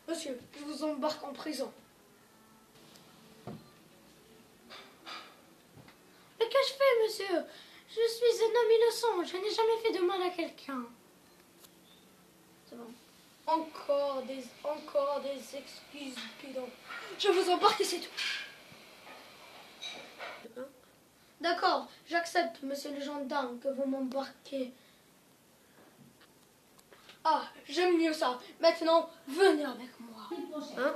Monsieur, je vous embarque en prison. Mais qu'ai-je fait, monsieur? Je suis un homme innocent. Je n'ai jamais fait de mal à quelqu'un. C'est bon. Encore des excuses bidons. Je vous embarque et c'est tout. D'accord, j'accepte, monsieur le gendarme, que vous m'embarquez. Ah, j'aime mieux ça. Maintenant, venez avec moi. Hein?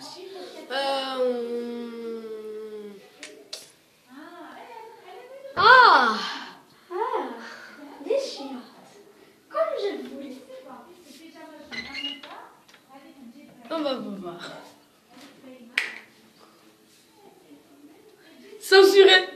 Ah! Ah! Des chiottes. Comme je voulais. On va voir. Censuré.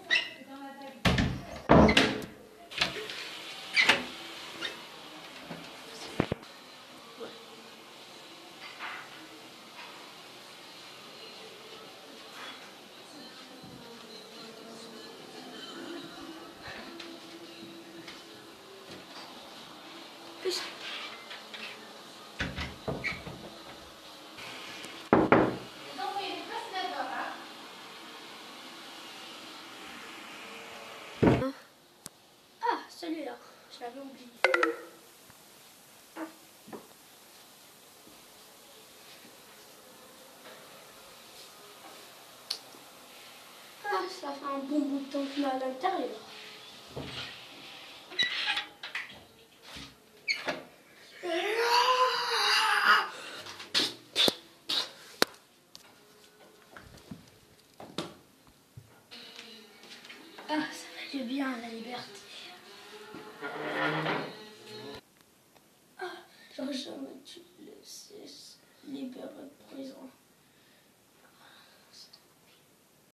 Ah, celui-là. Je l'avais oublié. Ah, ça fait un bon bout de temps qu'il est à l'intérieur. Ah, ça fait du bien, la liberté. Ah, j'aurais jamais dû laisser libérer de prison.